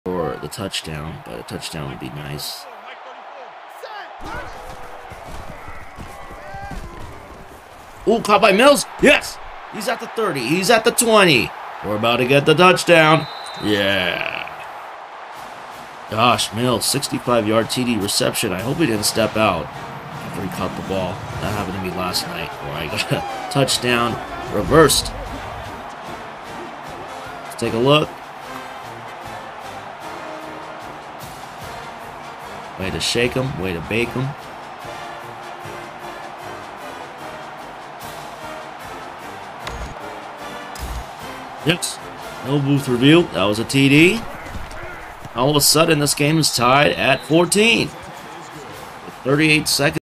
for the touchdown, but a touchdown would be nice. Ooh, caught by Mills. Yes! He's at the 30. He's at the 20. We're about to get the touchdown. Yeah. Gosh, Mills, 65-yard TD reception. I hope he didn't step out after he caught the ball. That happened to me last night where I got a touchdown reversed. Let's take a look. Way to shake him. Way to bake him. Yes. No booth reveal. That was a TD. All of a sudden, this game is tied at 14. With 38 seconds.